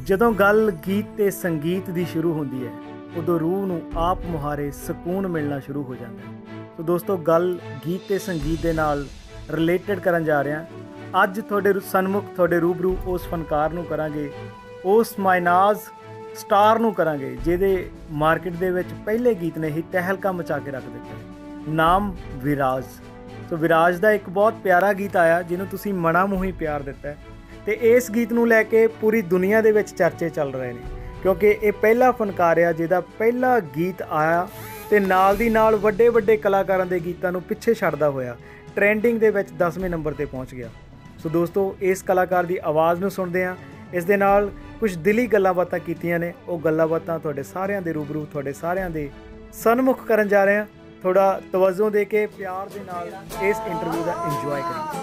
ਜਦੋਂ ਗੱਲ ਗੀਤ ਤੇ ਸੰਗੀਤ ਦੀ ਸ਼ੁਰੂ ਹੁੰਦੀ ਹੈ ਉਦੋਂ ਰੂਹ ਨੂੰ ਆਪ ਮੁਹਾਰੇ ਸਕੂਨ ਮਿਲਣਾ ਸ਼ੁਰੂ ਹੋ ਜਾਂਦਾ ਹੈ। ਸੋ ਦੋਸਤੋ, ਗੱਲ ਗੀਤ ਤੇ ਸੰਗੀਤ ਦੇ ਨਾਲ ਰਿਲੇਟਡ ਕਰਨ ਜਾ ਰਿਹਾ। ਅੱਜ ਤੁਹਾਡੇ ਸਨਮੁਖ ਤੁਹਾਡੇ ਰੂਬਰੂ ਉਸ ਫਨਕਾਰ ਨੂੰ ਕਰਾਂਗੇ, ਉਸ ਮਾਇਨਾਜ਼ ਸਟਾਰ ਨੂੰ ਕਰਾਂਗੇ ਜਿਹਦੇ ਮਾਰਕੀਟ ਦੇ ਵਿੱਚ ਪਹਿਲੇ ਗੀਤ ਨੇ ਹੀ ਤਹਿਲਕਾ ਮਚਾ ਕੇ ਰੱਖ ਦਿੱਤਾ। ਨਾਮ ਵਿਰਾਜ। ਸੋ ਵਿਰਾਜ ਦਾ ਇੱਕ ਬਹੁਤ ਪਿਆਰਾ ਗੀਤ ਆਇਆ ਜਿਹਨੂੰ ਤੁਸੀਂ ਮਨਾ ਮੂੰਹੀ ਪਿਆਰ ਦਿੱਤਾ ਤੇ ਇਸ ਗੀਤ ਨੂੰ ਲੈ ਕੇ ਪੂਰੀ ਦੁਨੀਆ ਦੇ ਵਿੱਚ ਚਰਚੇ ਚੱਲ ਰਹੇ ਨੇ, ਕਿਉਂਕਿ ਇਹ ਪਹਿਲਾ ਫਨਕਾਰ ਆ ਜਿਹਦਾ ਪਹਿਲਾ ਗੀਤ ਆਇਆ ਤੇ ਨਾਲ ਦੀ ਨਾਲ ਵੱਡੇ ਵੱਡੇ ਕਲਾਕਾਰਾਂ ਦੇ ਗੀਤਾਂ ਨੂੰ ਪਿੱਛੇ ਛੱਡਦਾ ਹੋਇਆ ਟ੍ਰੈਂਡਿੰਗ ਦੇ ਵਿੱਚ 10ਵੇਂ ਨੰਬਰ ਤੇ ਪਹੁੰਚ ਗਿਆ। ਸੋ ਦੋਸਤੋ, ਇਸ ਕਲਾਕਾਰ ਦੀ ਆਵਾਜ਼ ਨੂੰ ਸੁਣਦੇ ਹਾਂ। ਇਸ ਦੇ ਨਾਲ ਕੁਝ ਦਿਲੀ ਗੱਲਾਂ ਬਾਤਾਂ ਕੀਤੀਆਂ ਨੇ, ਉਹ ਗੱਲਾਂ ਬਾਤਾਂ ਤੁਹਾਡੇ ਸਾਰਿਆਂ ਦੇ ਰੂਬਰੂ ਤੁਹਾਡੇ ਸਾਰਿਆਂ ਦੇ ਸਨਮੁਖ ਕਰਨ ਜਾ ਰਹੇ ਹਾਂ। ਥੋੜਾ ਤਵੱਜੋ ਦੇ ਕੇ ਪਿਆਰ ਦੇ ਨਾਲ ਇਸ ਇੰਟਰਵਿਊ ਦਾ ਇੰਜੋਏ ਕਰੀਏ।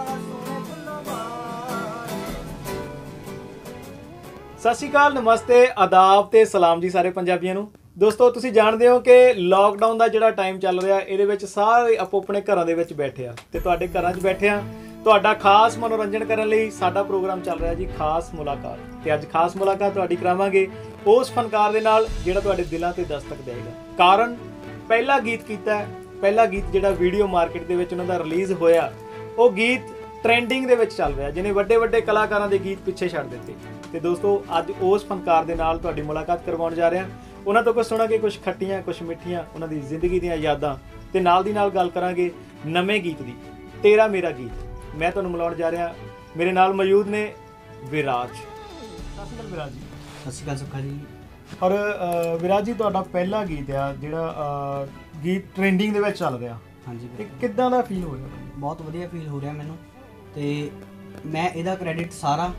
ਸਤਿ ਸ਼੍ਰੀ ਅਕਾਲ, ਨਮਸਤੇ, ਆਦਾਬ ਤੇ ਸਲਾਮ ਜੀ ਸਾਰੇ ਪੰਜਾਬੀਆਂ ਨੂੰ। ਦੋਸਤੋ, ਤੁਸੀਂ ਜਾਣਦੇ ਹੋ ਕਿ ਲੋਕਡਾਊਨ ਦਾ ਜਿਹੜਾ ਟਾਈਮ ਚੱਲ ਰਿਹਾ ਇਹਦੇ ਵਿੱਚ ਸਾਰੇ ਆਪੋ ਆਪਣੇ ਘਰਾਂ ਦੇ ਵਿੱਚ ਬੈਠੇ ਆ ਤੇ ਤੁਹਾਡੇ ਘਰਾਂ 'ਚ ਬੈਠੇ ਆ ਤੁਹਾਡਾ ਖਾਸ ਮਨੋਰੰਜਨ ਕਰਨ ਲਈ ਸਾਡਾ ਪ੍ਰੋਗਰਾਮ ਚੱਲ ਰਿਹਾ ਜੀ, ਖਾਸ ਮੁਲਾਕਾਤ। ਤੇ ਅੱਜ ਖਾਸ ਮੁਲਾਕਾਤ ਤੁਹਾਡੀ ਕਰਾਵਾਂਗੇ ਉਸ ਫਨਕਾਰ ਦੇ ਨਾਲ ਜਿਹੜਾ ਤੁਹਾਡੇ ਦਿਲਾਂ ਤੇ ਦਸਤਕ ਦੇਵੇਗਾ। ਕਾਰਨ ਪਹਿਲਾ ਗੀਤ ਕੀਤਾ, ਪਹਿਲਾ ਗੀਤ ਜਿਹੜਾ ਵੀਡੀਓ ਮਾਰਕੀਟ ਦੇ ਵਿੱਚ ਉਹਨਾਂ ਦਾ ਰਿਲੀਜ਼ ਹੋਇਆ, ਉਹ ਗੀਤ ਟ੍ਰੈਂਡਿੰਗ ਦੇ ਵਿੱਚ ਚੱਲ ਰਿਹਾ ਜਿਹਨੇ ਵੱਡੇ ਵੱਡੇ ਕਲਾਕਾਰਾਂ ਦੇ ਗੀਤ ਪਿੱਛੇ ਛੱਡ ਦਿੱਤੇ। ਤੇ ਦੋਸਤੋ, ਅੱਜ ਉਸ ਫਨਕਾਰ ਦੇ ਨਾਲ ਤੁਹਾਡੀ ਮੁਲਾਕਾਤ ਕਰਵਾਉਣ ਜਾ ਰਹੇ ਹਾਂ। ਉਹਨਾਂ ਤੋਂ ਕੁਝ ਸੁਣਾਂਗੇ, ਕੁਝ ਖੱਟੀਆਂ ਕੁਝ ਮਿੱਠੀਆਂ ਉਹਨਾਂ ਦੀ ਜ਼ਿੰਦਗੀ ਦੀਆਂ ਯਾਦਾਂ, ਤੇ ਨਾਲ ਦੀ ਨਾਲ ਗੱਲ ਕਰਾਂਗੇ ਨਵੇਂ ਗੀਤ ਦੀ, ਤੇਰਾ ਮੇਰਾ ਗੀਤ। ਮੈਂ ਤੁਹਾਨੂੰ ਮਿਲਾਉਣ ਜਾ ਰਿਹਾ, ਮੇਰੇ ਨਾਲ ਮੌਜੂਦ ਨੇ ਵਿਰਾਜ। ਸਤਿ ਸ਼੍ਰੀ ਅਕਾਲ ਵਿਰਾਜ ਜੀ। ਸਤਿ ਸ਼੍ਰੀ ਅਕਾਲ ਸੁੱਖਾ ਜੀ। ਔਰ ਵਿਰਾਜ ਜੀ, ਤੁਹਾਡਾ ਪਹਿਲਾ ਗੀਤ ਆ ਜਿਹੜਾ ਗੀਤ ਟ੍ਰੈਂਡਿੰਗ ਦੇ ਵਿੱਚ ਚੱਲ ਰਿਹਾ। ਹਾਂਜੀ, ਕਿੱਦਾਂ ਦਾ ਫੀਲ ਹੋ ਰਿਹਾ? ਬਹੁਤ ਵਧੀਆ ਫੀਲ ਹੋ ਰਿਹਾ ਮੈਨੂੰ, ਤੇ ਮੈਂ ਇਹਦਾ ਕ੍ਰੈਡਿਟ ਸਾਰਾ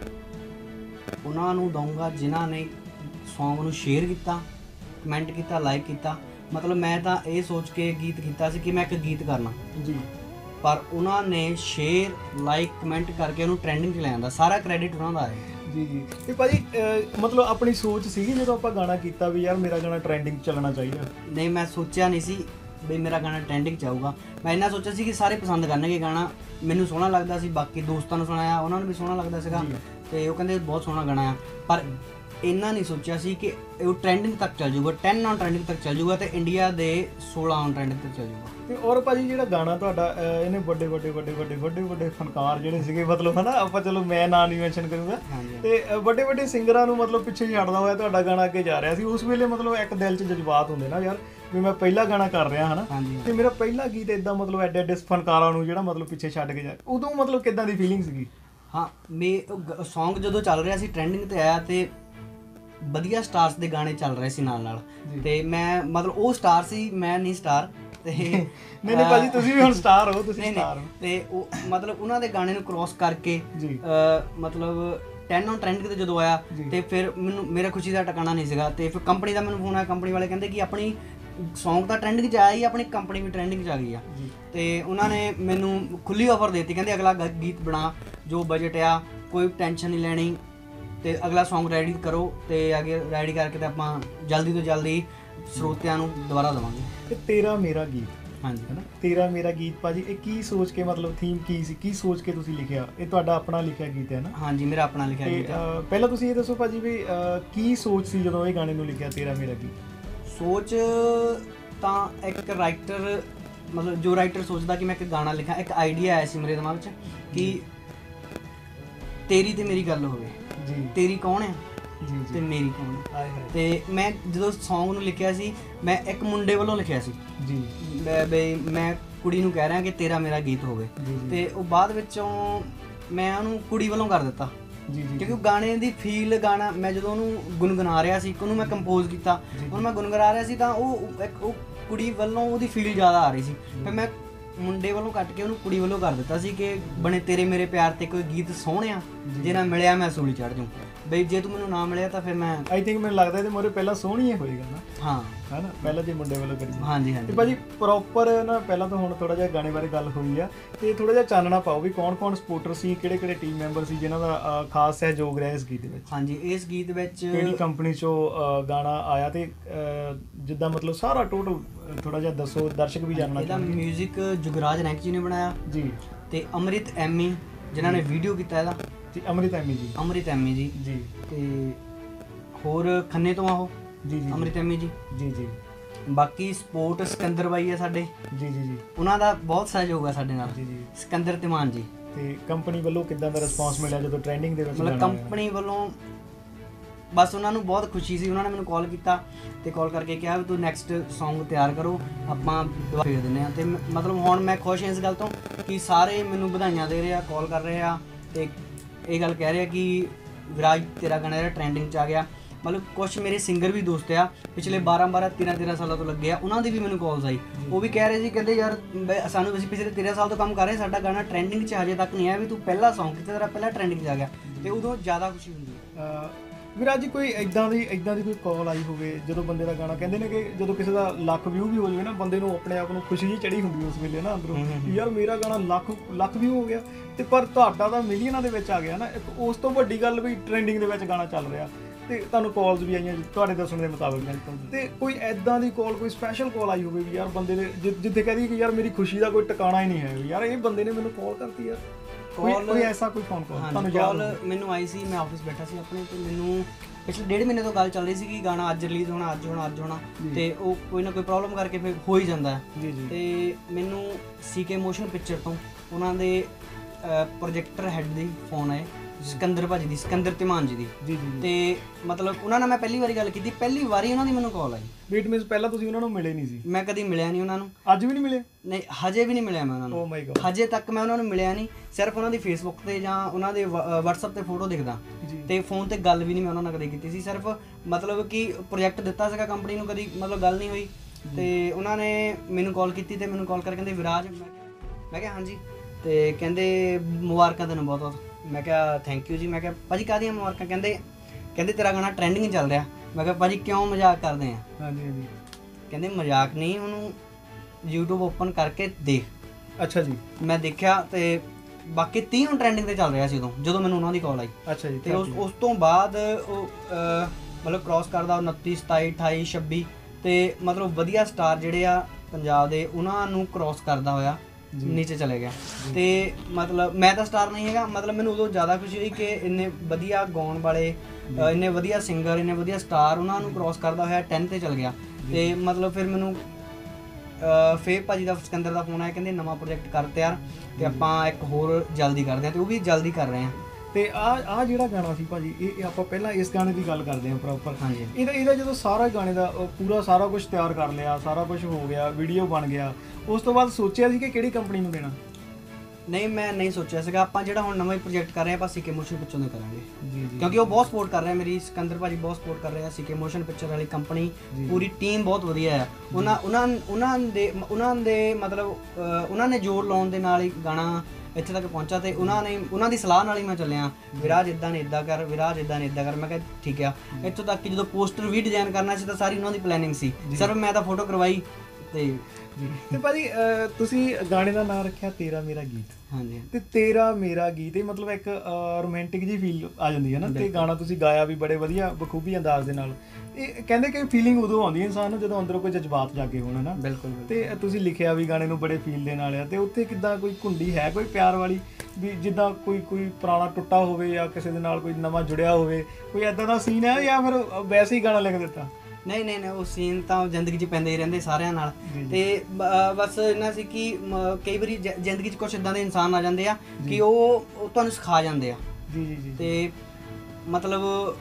ਉਹਨਾਂ ਨੂੰ ਦਊਂਗਾ ਜਿਨ੍ਹਾਂ ਨੇ ਸੌਂਗ ਨੂੰ ਸ਼ੇਅਰ ਕੀਤਾ, ਕਮੈਂਟ ਕੀਤਾ, ਲਾਈਕ ਕੀਤਾ। ਮਤਲਬ ਮੈਂ ਤਾਂ ਇਹ ਸੋਚ ਕੇ ਗੀਤ ਕੀਤਾ ਸੀ ਕਿ ਮੈਂ ਇੱਕ ਗੀਤ ਕਰਨਾ ਜੀ, ਪਰ ਉਹਨਾਂ ਨੇ ਸ਼ੇਅਰ, ਲਾਈਕ, ਕਮੈਂਟ ਕਰਕੇ ਉਹਨੂੰ ਟ੍ਰੈਂਡਿੰਗ 'ਚ ਲੈ ਆਂਦਾ। ਸਾਰਾ ਕ੍ਰੈਡਿਟ ਉਹਨਾਂ ਦਾ ਹੈ ਜੀ ਜੀ। ਤੇ ਭਾਜੀ, ਮਤਲਬ ਆਪਣੀ ਸੋਚ ਸੀਗੀ ਜਦੋਂ ਆਪਾਂ ਗਾਣਾ ਕੀਤਾ ਵੀ ਯਾਰ ਮੇਰਾ ਗਾਣਾ ਟ੍ਰੈਂਡਿੰਗ ਚੱਲਣਾ ਚਾਹੀਦਾ? ਨਹੀਂ, ਮੈਂ ਸੋਚਿਆ ਨਹੀਂ ਸੀ ਵੀ ਮੇਰਾ ਗਾਣਾ ਟ੍ਰੈਂਡਿੰਗ 'ਚ ਆਊਗਾ। ਮੈਂ ਇੰਨਾ ਸੋਚਿਆ ਸੀ ਕਿ ਸਾਰੇ ਪਸੰਦ ਕਰਨਗੇ ਗਾਣਾ। ਮੈਨੂੰ ਸੋਹਣਾ ਲੱਗਦਾ ਸੀ, ਬਾਕੀ ਦੋਸਤਾਂ ਨੂੰ ਸੁਣਾਇਆ, ਉਹਨਾਂ ਨੂੰ ਵੀ ਸੋਹਣਾ ਲੱਗਦਾ ਸੀਗਾ ਤੇ ਉਹ ਕਹਿੰਦੇ ਬਹੁਤ ਸੋਹਣਾ ਗਾਣਾ ਆ। ਪਰ ਇੰਨਾ ਨਹੀਂ ਸੋਚਿਆ ਸੀ ਕਿ ਉਹ ਟ੍ਰੈਂਡਿੰਗ ਤੱਕ ਚੱਲ ਜਾਊਗਾ, 10 ਔਨ ਟ੍ਰੈਂਡਿੰਗ ਤੱਕ ਚੱਲ ਜਾਊਗਾ ਤੇ ਇੰਡੀਆ ਦੇ 16 ਔਨ ਟ੍ਰੈਂਡਿੰਗ ਤੱਕ ਚੱਲ ਜਾਊਗਾ। ਤੇ ਔਰ ਭਾਜੀ, ਜਿਹੜਾ ਗਾਣਾ ਤੁਹਾਡਾ ਇਹਨੇ ਵੱਡੇ ਵੱਡੇ ਫਨਕਾਰ ਜਿਹੜੇ ਸੀਗੇ, ਮਤਲਬ ਹਨਾ, ਆਪਾਂ ਚਲੋ ਮੈਂ ਨਾਂ ਨਹੀਂ ਮੈਂਸ਼ਨ ਕਰੂੰਗਾ, ਤੇ ਵੱਡੇ ਵੱਡੇ ਸਿੰਗਰਾਂ ਨੂੰ ਮਤਲਬ ਪਿੱਛੇ ਛੱਡਦਾ ਹੋਇਆ ਤੁਹਾਡਾ ਗਾਣਾ ਅੱਗੇ ਜਾ ਰਿਹਾ ਸੀ। ਉਸ ਵੇਲੇ ਮਤਲਬ ਇੱਕ ਦਿਲ 'ਚ ਜਜ਼ਬਾਤ ਹੁੰਦੇ ਨਾ ਯਾਰ ਵੀ ਮੈਂ ਪਹਿਲਾ ਗਾਣਾ ਕਰ ਰਿਹਾ ਹਨਾ, ਤੇ ਮੇਰਾ ਪਹਿਲਾ ਗੀਤ ਇਦਾਂ ਮਤਲਬ ਐਡੇ ਐਡੇ ਫਨਕਾਰਾਂ ਨੂੰ ਜਿਹੜਾ ਮਤਲਬ ਪਿੱਛੇ ਛੱਡ ਕੇ ਜਾ, ਉਦੋਂ ਮਤਲਬ ਕਿੱਦਾਂ ਦੀ ਫੀਲਿੰਗ ਸੀਗੀ? ਹਾਂ, ਮੈਂ ਸੌਂਗ ਜਦੋਂ ਚੱਲ ਰਿਹਾ ਸੀ ਟ੍ਰੈਂਡਿੰਗ ਤੇ ਆਇਆ ਤੇ ਵਧੀਆ ਸਟਾਰਸ ਦੇ ਗਾਣੇ ਚੱਲ ਰਹੇ ਸੀ ਨਾਲ ਨਾਲ, ਤੇ ਮੈਂ ਮਤਲਬ ਉਹ ਸਟਾਰ ਸੀ, ਮੈਂ ਨਹੀਂ ਸਟਾਰ। ਤੇ ਨਹੀਂ ਭਾਜੀ, ਤੁਸੀਂ ਵੀ ਹੁਣ ਸਟਾਰ ਹੋ, ਤੁਸੀਂ ਸਟਾਰ ਹੋ। ਤੇ ਉਹ ਮਤਲਬ ਉਹਨਾਂ ਦੇ ਗਾਣੇ ਨੂੰ ਕ੍ਰੋਸ ਕਰਕੇ ਮਤਲਬ 10 ਔਨ ਟ੍ਰੈਂਡਿੰਗ ਤੇ ਜਦੋਂ ਆਇਆ ਤੇ ਫਿਰ ਮੈਨੂੰ ਮੇਰਾ ਖੁਸ਼ੀ ਦਾ ਟਿਕਾਣਾ ਨਹੀਂ ਸੀਗਾ। ਤੇ ਫਿਰ ਕੰਪਨੀ ਦਾ ਮੈਨੂੰ ਫੋਨ ਆਇਆ, ਕੰਪਨੀ ਵਾਲੇ ਕਹਿੰਦੇ ਕਿ ਆਪਣੀ ਸੌਂਗ ਤਾਂ ਟ੍ਰੈਂਡਿੰਗ 'ਚ ਆਇਆ ਹੀ, ਆਪਣੀ ਕੰਪਨੀ ਵੀ ਟ੍ਰੈਂਡਿੰਗ 'ਚ ਆ ਗਈ ਆ। ਤੇ ਉਹਨਾਂ ਨੇ ਮੈਨੂੰ ਖੁੱਲੀ ਆਫਰ ਦੇ ਦਿੱਤੀ, ਕਹਿੰਦੇ ਅਗਲਾ ਗੀਤ ਬਣਾ, ਜੋ ਬਜਟ ਆ ਕੋਈ ਟੈਨਸ਼ਨ ਨਹੀਂ ਲੈਣੀ, ਤੇ ਅਗਲਾ ਸੌਂਗ ਰੈਡੀ ਕਰੋ ਤੇ ਅੱਗੇ ਰੈਡੀ ਕਰਕੇ ਤੇ ਆਪਾਂ ਜਲਦੀ ਤੋਂ ਜਲਦੀ ਸਰੋਤਿਆਂ ਨੂੰ ਦੁਬਾਰਾ ਦੇਵਾਂਗੇ। ਤੇ ਤੇਰਾ ਮੇਰਾ ਗੀਤ, ਹਾਂਜੀ ਹੈ ਨਾ, ਤੇਰਾ ਮੇਰਾ ਗੀਤ ਭਾਜੀ, ਇਹ ਕੀ ਸੋਚ ਕੇ ਮਤਲਬ ਥੀਮ ਕੀ ਸੀ, ਕੀ ਸੋਚ ਕੇ ਤੁਸੀਂ ਲਿਖਿਆ? ਇਹ ਤੁਹਾਡਾ ਆਪਣਾ ਲਿਖਿਆ ਗੀਤ ਹੈ ਨਾ? ਹਾਂਜੀ, ਮੇਰਾ ਆਪਣਾ ਲਿਖਿਆ ਗੀਤ ਹੈ। ਪਹਿਲਾਂ ਤੁਸੀਂ ਇਹ ਦੱਸੋ ਭਾਜੀ ਵੀ ਕੀ ਸੋਚ ਸੀ ਜਦੋਂ ਇਹ ਗਾਣੇ ਨੂੰ ਲਿਖਿਆ ਤੇਰਾ ਮੇਰਾ ਗੀਤ? ਸੋਚ ਤਾਂ ਇੱਕ ਰਾਈਟਰ, ਮਤਲਬ ਜੋ ਰਾਈਟਰ ਸੋਚਦਾ ਕਿ ਮੈਂ ਇੱਕ ਗਾਣਾ ਲਿਖਾਂ, ਇੱਕ ਆਈਡੀਆ ਆਇਆ ਸੀ ਮੇਰੇ ਦਿਮਾਗ 'ਚ ਕਿ ਤੇਰੀ ਤੇ ਮੇਰੀ ਗੱਲ ਹੋਵੇ ਜੀ, ਤੇਰੀ ਕੌਣ ਹੈ ਜੀ ਤੇ ਮੇਰੀ ਕੌਣ ਹੈ। ਤੇ ਮੈਂ ਜਦੋਂ ਸੌਂਗ ਨੂੰ ਲਿਖਿਆ ਸੀ, ਮੈਂ ਇੱਕ ਮੁੰਡੇ ਵੱਲੋਂ ਲਿਖਿਆ ਸੀ ਜੀ, ਮੈਂ ਕੁੜੀ ਨੂੰ ਕਹਿ ਰਿਹਾ ਕਿ ਤੇਰਾ ਮੇਰਾ ਗੀਤ ਹੋਵੇ, ਤੇ ਉਹ ਬਾਅਦ ਵਿੱਚੋਂ ਮੈਂ ਉਹਨੂੰ ਕੁੜੀ ਵੱਲੋਂ ਕਰ ਦਿੱਤਾ ਜੀ, ਕਿਉਂਕਿ ਗਾਣੇ ਦੀ ਫੀਲ, ਗਾਣਾ ਮੈਂ ਜਦੋਂ ਉਹਨੂੰ ਗੁਣਗੁਣਾ ਰਿਹਾ ਸੀ, ਉਹਨੂੰ ਮੈਂ ਕੰਪੋਜ਼ ਕੀਤਾ, ਉਹਨੂੰ ਮੈਂ ਗੁਣਗੁਣਾ ਰਿਹਾ ਸੀ ਤਾਂ ਉਹ ਕੁੜੀ ਵੱਲੋਂ ਉਹਦੀ ਫੀਲ ਜ਼ਿਆਦਾ ਆ ਰਹੀ ਸੀ। ਫਿਰ ਮੈਂ ਮੁੰਡੇ ਵੱਲੋਂ ਕੱਟ ਕੇ ਉਹਨੂੰ ਕੁੜੀ ਵੱਲੋਂ ਕਰ ਦਿੱਤਾ ਸੀ ਕਿ ਬਣੇ ਤੇਰੇ ਮੇਰੇ ਪਿਆਰ ਤੇ ਕੋਈ ਗੀਤ ਸੋਹਣਿਆ, ਜੇ ਨਾ ਮਿਲਿਆ ਮੈਂ ਸੂਲੀ ਚੜ੍ਹ ਜਾਊਂ, ਬਈ ਜੇ ਤੂੰ ਮੈਨੂੰ ਨਾ ਮਿਲਿਆ ਤਾਂ ਫਿਰ ਮੈਂ ਆਈ ਥਿੰਕ ਮੈਨੂੰ ਲੱਗਦਾ ਇਹਦੇ ਮੋਰੇ ਪਹਿਲਾਂ ਸੋਹਣੀ ਹੀ ਹੋਏਗਾ ਨਾ। ਹਾਂ, ਹੈ ਨਾ, ਪਹਿਲਾਂ ਜੇ ਮੁੰਡੇ ਵੱਲੋਂ ਕਰੀ। ਹਾਂਜੀ। ਤੇ ਭਾਜੀ ਪ੍ਰੋਪਰ ਨਾ, ਪਹਿਲਾਂ ਤਾਂ ਹੁਣ ਥੋੜਾ ਜਿਹਾ ਗਾਣੇ ਬਾਰੇ ਗੱਲ ਹੋਈ ਆ, ਤੇ ਥੋੜਾ ਜਿਹਾ ਚਾਨਣਾ ਪਾਓ ਵੀ ਕੌਣ ਕੌਣ ਸਪੋਰਟਰ ਸੀ, ਕਿਹੜੇ ਕਿਹੜੇ ਟੀਮ ਮੈਂਬਰ ਸੀ ਜਿਨ੍ਹਾਂ ਦਾ ਖਾਸ ਸਹਿਯੋਗ ਰਿਹਾ ਇਸ ਗੀਤ ਦੇ ਵਿੱਚ? ਹਾਂਜੀ, ਇਸ ਗੀਤ ਵਿੱਚ ਕਿਹੜੀ ਕੰਪਨੀ 'ਚੋਂ ਗਾਣਾ ਆਇਆ, ਤੇ ਜਿੱਦਾਂ ਮਤਲਬ ਸਾਰਾ ਟੋਟਲ ਥੋੜਾ ਜਿਹਾ ਦੱਸੋ, ਦਰਸ਼ਕ ਵੀ ਜਾਣਨਾ ਚਾਹੁੰਦੇ। ਇਹਦਾ ਮਿਊਜ਼ਿਕ ਜੁਗਰਾਜ ਨੈਕ ਜੀ ਨੇ ਬਣਾਇਆ ਜੀ, ਤੇ ਅੰਮ੍ਰਿਤ ਐਮੀ ਜਿਨ੍ਹਾਂ ਨੇ ਵੀਡੀਓ ਕੀਤਾ ਇਹਦਾ। ਅੰਮ੍ਰਿਤ ਐਮੀ ਜੀ ਜੀ। ਤੇ ਹੋਰ ਖੰਨੇ ਤੋਂ ਆ ਉਹ ਜੀ ਜੀ ਅੰਮ੍ਰਿਤ ਐਮੀ ਜੀ। ਜੀ ਜੀ ਬਾਕੀ ਸਪੋਰਟ ਸਿਕੰਦਰ ਬਾਈ ਆ ਸਾਡੇ, ਜੀ ਜੀ ਜੀ ਉਹਨਾਂ ਦਾ ਬਹੁਤ ਸਹਿਯੋਗ ਆ ਸਾਡੇ ਨਾਲ। ਜੀ ਜੀ ਸਿਕੰਦਰ ਤਿਮਾਨ ਜੀ। ਤੇ ਕੰਪਨੀ ਵੱਲੋਂ ਕਿੱਦਾਂ ਦਾ ਰਿਸਪੌਂਸ ਮਿਲਿਆ ਜਦੋਂ ਟ੍ਰੈਂਡਿੰਗ ਦੇ ਵਿੱਚ ਮਤਲਬ ਗਾਣਾ ਆਇਆ? ਕੰਪਨੀ ਵੱਲੋਂ ਬਸ ਉਹਨਾਂ ਨੂੰ ਬਹੁਤ ਖੁਸ਼ੀ ਸੀ, ਉਹਨਾਂ ਨੇ ਮੈਨੂੰ ਕਾਲ ਕੀਤਾ ਤੇ ਕਾਲ ਕਰਕੇ ਕਿਹਾ ਵੀ ਤੂੰ ਨੈਕਸਟ Song ਤਿਆਰ ਕਰੋ, ਆਪਾਂ ਦੁਆ ਭੇਜ ਦਿੰਦੇ ਆ। ਤੇ ਮਤਲਬ ਹੁਣ ਮੈਂ ਖੁਸ਼ ਹਾਂ ਇਸ ਗੱਲ ਤੋਂ ਕਿ ਸਾਰੇ ਮੈਨੂੰ ਵਧਾਈਆਂ ਦੇ ਰਹੇ ਆ, ਕਾਲ ਕਰ ਰਹੇ ਆ ਤੇ ਇਹ ਗੱਲ ਕਹਿ ਰਹੇ ਆ ਕਿ ਵਿਰਾਜ ਤੇਰਾ ਗਾਣਾ ਜਿਹੜਾ ਟ੍ਰੈਂਡਿੰਗ 'ਚ ਆ ਗਿਆ। ਮਤਲਬ ਕੁਛ ਮੇਰੇ ਸਿੰਗਰ ਵੀ ਦੋਸਤ ਆ ਪਿਛਲੇ 12 13 ਸਾਲਾਂ ਤੋਂ ਲੱਗੇ ਆ, ਉਹਨਾਂ ਦੀ ਵੀ ਮੈਨੂੰ ਕਾਲਸ ਆਈ, ਉਹ ਵੀ ਕਹਿ ਰਹੇ ਸੀ, ਕਹਿੰਦੇ ਯਾਰ ਸਾਨੂੰ ਅਸੀਂ ਪਿਛਲੇ 13 ਸਾਲ ਤੋਂ ਕੰਮ ਕਰ ਰਹੇ, ਸਾਡਾ ਗਾਣਾ ਟ੍ਰੈਂਡਿੰਗ 'ਚ ਹਜੇ ਤੱਕ ਨਹੀਂ ਆਇਆ, ਵੀ ਤੂੰ ਪਹਿਲਾ Song ਕੀਤਾ, ਤੇਰਾ ਪਹਿਲਾ ਟ੍ਰੈਂਡਿੰਗ 'ਚ ਆ ਗਿਆ। ਤੇ ਉਦੋਂ ਜ਼ਿਆਦਾ ਖੁਸ਼ੀ ਹੁੰਦੀ ਹੈ। ਵਿਰਾਜ ਜੀ ਕੋਈ ਇਦਾਂ ਦੀ ਕੋਈ ਕਾਲ ਆਈ ਹੋਵੇ ਜਦੋਂ ਬੰਦੇ ਦਾ ਗਾਣਾ, ਕਹਿੰਦੇ ਨੇ ਕਿ ਜਦੋਂ ਕਿਸੇ ਦਾ ਲੱਖ ਵਿਊ ਵੀ ਹੋ ਜਾਵੇ ਨਾ, ਬੰਦੇ ਨੂੰ ਆਪਣੇ ਆਪ ਨੂੰ ਖੁਸ਼ੀ ਜਿਹੀ ਚੜੀ ਹੁੰਦੀ ਉਸ ਵੇਲੇ ਨਾ ਅੰਦਰੋਂ, ਯਾਰ ਮੇਰਾ ਗਾਣਾ ਲੱਖ ਵਿਊ ਹੋ ਗਿਆ, ਤੇ ਪਰ ਤੁਹਾਡਾ ਤਾਂ ਮਿਲੀਅਨਾਂ ਦੇ ਵਿੱਚ ਆ ਗਿਆ ਨਾ। ਇੱਕ ਉਸ ਤੋਂ ਵੱਡੀ ਗੱਲ ਵੀ ਟ੍ਰੈਂਡਿੰਗ ਦੇ ਵਿੱਚ ਗਾਣਾ ਚੱਲ ਰਿਹਾ ਤੇ ਤੁਹਾਨੂੰ ਕਾਲਸ ਵੀ ਆਈਆਂ ਤੁਹਾਡੇ ਦੱਸਣ ਦੇ ਮੁਤਾਬਕ, ਤੇ ਕੋਈ ਐਦਾਂ ਦੀ ਕਾਲ, ਕੋਈ ਸਪੈਸ਼ਲ ਕਾਲ ਆਈ ਹੋਵੇ ਵੀ ਯਾਰ ਬੰਦੇ ਨੇ ਜਿੱਥੇ ਕਹਦੀ ਕਿ ਯਾਰ ਮੇਰੀ ਖੁਸ਼ੀ ਦਾ ਕੋਈ ਟਿਕਾਣਾ ਹੀ ਨਹੀਂ ਹੈ, ਯਾਰ ਇਹ ਬੰਦੇ ਨੇ ਮੈਨੂੰ ਕਾਲ ਕਰਤੀ ਯਾਰ, ਕੋਈ ਐਸਾ ਕੋਈ ਫੋਨ ਕਾਲ ਤੁਹਾਨੂੰ ਯਾਦ? ਕਾਲ ਮੈਨੂੰ ਆਈ ਸੀ, ਮੈਂ ਆਫਿਸ ਬੈਠਾ ਸੀ ਆਪਣੇ, ਤੇ ਮੈਨੂੰ ਪਿਛਲੇ 1.5 ਮਹੀਨੇ ਤੋਂ ਗੱਲ ਚੱਲ ਰਹੀ ਸੀ ਕਿ ਗਾਣਾ ਅੱਜ ਰਿਲੀਜ਼ ਹੋਣਾ, ਅੱਜ ਹੋਣਾ, ਤੇ ਉਹ ਕੋਈ ਨਾ ਕੋਈ ਪ੍ਰੋਬਲਮ ਕਰਕੇ ਫਿਰ ਹੋ ਹੀ ਜਾਂਦਾ ਹੈ। ਜੀ ਜੀ। ਤੇ ਮੈਨੂੰ ਸੀਕੇ ਮੋਸ਼ਨ ਪਿਕਚਰ ਤੋਂ ਉਹਨਾਂ ਦੇ ਪ੍ਰੋਜੈਕਟਰ ਹੈਡ ਦੀ ਫੋਨ ਆਏ, ਸਿਕੰਦਰ ਭਾਜੀ ਦੀ, ਸਿਕੰਦਰ ਤਿਮਾਨ ਜੀ ਦੀ। ਜੀ ਜੀ। ਤੇ ਮਤਲਬ ਉਹਨਾਂ ਨਾਲ ਮੈਂ ਪਹਿਲੀ ਵਾਰੀ ਗੱਲ ਕੀਤੀ, ਪਹਿਲੀ ਵਾਰੀ ਉਹਨਾਂ ਦੀ ਮੈਨੂੰ ਕਾਲ ਆਈ। ਵੇਟ ਮੀਨਸ ਪਹਿਲਾਂ ਤੁਸੀਂ ਉਹਨਾਂ ਨੂੰ ਮਿਲੇ ਨਹੀਂ ਸੀ? ਮੈਂ ਕਦੀ ਮਿਲਿਆ ਨਹੀਂ ਉਹਨਾਂ ਨੂੰ। ਅੱਜ ਵੀ ਨਹੀਂ ਮਿਲੇ? ਨਹੀਂ, ਹਜੇ ਵੀ ਨਹੀਂ ਮਿਲਿਆ ਮੈਂ ਉਹਨਾਂ ਨੂੰ। Oh my god. ਹਜੇ ਤੱਕ ਮੈਂ ਉਹਨਾਂ ਨੂੰ ਮਿਲਿਆ ਨਹੀਂ, ਸਿਰਫ ਉਹਨਾਂ ਦੀ ਫੇਸਬੁੱਕ ਤੇ ਜਾਂ ਉਹਨਾਂ ਦੇ WhatsApp ਤੇ ਫੋਟੋ ਦਿਖਦਾ, ਤੇ ਫੋਨ ਤੇ ਗੱਲ ਵੀ ਨਹੀਂ ਮੈਂ ਉਹਨਾਂ ਨਾਲ ਕਦੇ ਕੀਤੀ ਸੀ। ਸਿਰਫ ਮਤਲਬ ਕਿ ਪ੍ਰੋਜੈਕਟ ਦਿੱਤਾ ਸੀਗਾ ਕੰਪਨੀ ਨੂੰ, ਕਦੀ ਮਤਲਬ ਗੱਲ ਨਹੀਂ ਹੋਈ। ਤੇ ਉਹਨਾਂ ਨੇ ਮੈਨੂੰ ਕਾਲ ਕੀਤੀ, ਤੇ ਮੈਨੂੰ ਕਾਲ ਕਰਕੇ ਕਹਿੰਦੇ ਵਿਰਾਜ, ਮੈਂ ਕਿਹਾ ਹਾਂਜੀ, ਤੇ ਕਹਿੰਦੇ ਮੁਬਾਰਕਾਂ ਤੈਨੂੰ ਬਹੁਤ ਬਹੁਤ। ਮੈਂ ਕਿਹਾ ਥੈਂਕ ਯੂ ਜੀ। ਮੈਂ ਕਿਹਾ ਭਾਜੀ ਕਾਹਦੀਆਂ ਮੁਬਾਰਕਾਂ? ਕਹਿੰਦੇ ਤੇਰਾ ਗਾਣਾ ਟ੍ਰੈਂਡਿੰਗ ਚੱਲ ਰਿਹਾ। ਮੈਂ ਕਿਹਾ ਭਾਜੀ ਕਿਉਂ ਮਜ਼ਾਕ ਕਰਦੇ ਆ? ਹਾਂਜੀ ਹਾਂਜੀ। ਕਹਿੰਦੇ ਮਜ਼ਾਕ ਨਹੀਂ, ਉਹਨੂੰ YouTube ਓਪਨ ਕਰਕੇ ਦੇਖ। ਅੱਛਾ ਜੀ। ਮੈਂ ਦੇਖਿਆ ਤੇ ਬਾਕੀ 30 ਹੁਣ ਟ੍ਰੈਂਡਿੰਗ ਤੇ ਚੱਲ ਰਿਹਾ ਸੀ ਜਦੋਂ ਮੈਨੂੰ ਉਹਨਾਂ ਦੀ ਕਾਲ ਆਈ। ਅੱਛਾ ਜੀ। ਤੇ ਉਸ ਤੋਂ ਬਾਅਦ ਉਹ ਮਤਲਬ ਕ੍ਰਾਸ ਕਰਦਾ 29 27 28 26, ਤੇ ਮਤਲਬ ਵਧੀਆ ਸਟਾਰ ਜਿਹੜੇ ਆ ਪੰਜਾਬ ਦੇ, ਉਹਨਾਂ ਨੂੰ ਕ੍ਰਾਸ ਕਰਦਾ ਹੋਇਆ ਨੀਚੇ ਚਲੇ ਗਿਆ। ਤੇ ਮਤਲਬ ਮੈਂ ਤਾਂ ਸਟਾਰ ਨਹੀਂ ਹੈਗਾ, ਮਤਲਬ ਮੈਨੂੰ ਉਦੋਂ ਜ਼ਿਆਦਾ ਖੁਸ਼ੀ ਹੋਈ ਕਿ ਇੰਨੇ ਵਧੀਆ ਗਾਉਣ ਵਾਲੇ, ਇੰਨੇ ਵਧੀਆ ਸਿੰਗਰ, ਇੰਨੇ ਵਧੀਆ ਸਟਾਰ, ਉਹਨਾਂ ਨੂੰ ਕ੍ਰਾਸ ਕਰਦਾ ਹੋਇਆ 10 ਤੇ ਚਲ ਗਿਆ। ਤੇ ਮਤਲਬ ਫਿਰ ਮੈਨੂੰ ਫੇਰ ਭਾਜੀ ਦਾ, ਸਿਕੰਦਰ ਦਾ ਫੋਨ ਆਇਆ, ਕਹਿੰਦੇ ਨਵਾਂ ਪ੍ਰੋਜੈਕਟ ਕਰ ਤਿਆਰ, ਤੇ ਆਪਾਂ ਇੱਕ ਹੋਰ ਜਲਦੀ ਕਰਦੇ ਹਾਂ, ਤੇ ਉਹ ਵੀ ਜਲਦੀ ਕਰ ਰਹੇ ਹਾਂ। ਤੇ ਆ ਜਿਹੜਾ ਗਾਣਾ ਸੀ ਭਾਜੀ, ਇਹ ਆਪਾਂ ਪਹਿਲਾਂ ਇਸ ਗਾਣੇ ਦੀ ਗੱਲ ਕਰਦੇ ਹਾਂ ਪ੍ਰੋਪਰ। ਹਾਂਜੀ। ਇਹਦਾ ਜਦੋਂ ਸਾਰਾ ਗਾਣੇ ਦਾ ਪੂਰਾ ਸਾਰਾ ਕੁਝ ਤਿਆਰ ਕਰ ਲਿਆ, ਸਾਰਾ ਕੁਝ ਹੋ ਗਿਆ, ਵੀਡੀਓ ਬਣ ਗਿਆ, ਉਸ ਤੋਂ ਬਾਅਦ ਸੋਚਿਆ ਸੀ ਕਿ ਕਿਹੜੀ ਕੰਪਨੀ ਨੂੰ ਦੇਣਾ? ਨਹੀਂ, ਮੈਂ ਨਹੀਂ ਸੋਚਿਆ ਸੀਗਾ। ਆਪਾਂ ਜਿਹੜਾ ਹੁਣ ਨਵਾਂ ਪ੍ਰੋਜੈਕਟ ਕਰ ਰਹੇ ਹਾਂ, ਆਪਾਂ ਸੀਕੇ ਮੋਸ਼ਨ ਪਿਕਚਰ ਦੇ ਕਰਾਂਗੇ। ਜੀ ਜੀ। ਕਿਉਂਕਿ ਉਹ ਬਹੁਤ ਸਪੋਰਟ ਕਰ ਰਿਹਾ ਮੇਰੀ, ਸਿਕੰਦਰ ਭਾਜੀ ਬਹੁਤ ਸਪੋਰਟ ਕਰ ਰਿਹਾ। ਸੀਕੇ ਮੋਸ਼ਨ ਪਿਕਚਰ ਵਾਲੀ ਕੰਪਨੀ, ਪੂਰੀ ਟੀਮ ਬਹੁਤ ਵਧੀਆ ਹੈ। ਉਹਨਾਂ ਦੇ ਮਤਲਬ ਉਹਨਾਂ ਨੇ ਜ਼ੋਰ ਲਾਉਣ ਦੇ ਨਾਲ ਹੀ ਗਾਣਾ ਇੱਥੇ ਤੱਕ ਪਹੁੰਚਾ, ਤੇ ਉਹਨਾਂ ਦੀ ਸਲਾਹ ਨਾਲ ਹੀ ਮੈਂ ਚੱਲਿਆ। ਵਿਰਾਜ ਇੱਦਾਂ ਨੇ ਇੱਦਾਂ ਕਰ, ਵਿਰਾਜ ਇੱਦਾਂ ਨੇ ਇੱਦਾਂ ਕਰ। ਮੈਂ ਕਿਹਾ ਠੀਕ ਆ। ਇੱਥੋਂ ਤੱਕ ਕਿ ਜਦੋਂ ਪੋਸਟਰ ਵੀ ਡਿਜ਼ਾਈਨ ਕਰਨਾ ਸੀ ਤਾਂ ਸਾਰੀ ਉਹਨਾਂ ਦੀ ਪਲੈਨਿੰਗ ਸੀ, ਸਿਰਫ ਮੈਂ ਤਾਂ ਫੋਟੋ ਕਰਵਾਈ। ਤੇ ਭਾਜੀ ਤੁਸੀਂ ਗਾਣੇ ਦਾ ਨਾਮ ਰੱਖਿਆ ਤੇਰਾ ਮੇਰਾ ਗੀਤ। ਹਾਂਜੀ। ਤੇ ਤੇਰਾ ਮੇਰਾ ਗੀਤ, ਇਹ ਮਤਲਬ ਇੱਕ ਰੋਮਾਂਟਿਕ ਜੀ ਫੀਲ ਆ ਜਾਂਦੀ ਹੈ ਨਾ, ਤੇ ਗਾਣਾ ਤੁਸੀਂ ਗਾਇਆ ਵੀ ਬੜੇ ਵਧੀਆ ਬਖੂਬੀ ਅੰਦਾਜ਼ ਦੇ ਨਾਲ। ਇਹ ਕਹਿੰਦੇ ਕਿ ਫੀਲਿੰਗ ਉਦੋਂ ਆਉਂਦੀ ਹੈ ਇਨਸਾਨ ਨੂੰ ਜਦੋਂ ਅੰਦਰੋਂ ਕੋਈ ਜਜ਼ਬਾਤ ਜਾਗੇ ਹੋਣ, ਨਾ। ਬਿਲਕੁਲ। ਤੇ ਤੁਸੀਂ ਲਿਖਿਆ ਵੀ ਗਾਣੇ ਨੂੰ ਬੜੇ ਫੀਲ ਦੇ ਨਾਲ ਆ, ਤੇ ਉੱਥੇ ਕਿੱਦਾਂ ਕੋਈ ਘੁੰਡੀ ਹੈ ਕੋਈ ਪਿਆਰ ਵਾਲੀ, ਵੀ ਜਿੱਦਾਂ ਕੋਈ ਪੁਰਾਣਾ ਟੁੱਟਾ ਹੋਵੇ ਜਾਂ ਕਿਸੇ ਦੇ ਨਾਲ ਕੋਈ ਨਵਾਂ ਜੁੜਿਆ ਹੋਵੇ, ਕੋਈ ਐਦਾਂ ਦਾ ਸੀਨ ਹੈ, ਜਾਂ ਫਿਰ ਵੈਸੇ ਹੀ ਗਾਣਾ ਲਿਖ ਦਿੱਤਾ? ਨਹੀਂ, ਉਹ ਸੀਨ ਤਾਂ ਜ਼ਿੰਦਗੀ 'ਚ ਪੈਂਦੇ ਹੀ ਰਹਿੰਦੇ ਸਾਰਿਆਂ ਨਾਲ। ਤੇ ਬਸ ਇਹਨਾਂ ਸੀ ਕਿ ਕਈ ਵਾਰੀ ਜ਼ਿੰਦਗੀ 'ਚ ਕੁਛ ਇੱਦਾਂ ਦੇ ਇਨਸਾਨ ਆ ਜਾਂਦੇ ਆ ਕਿ ਉਹ ਤੁਹਾਨੂੰ ਸਿਖਾ ਜਾਂਦੇ ਆ। ਜੀ ਜੀ ਜੀ। ਤੇ ਮਤਲਬ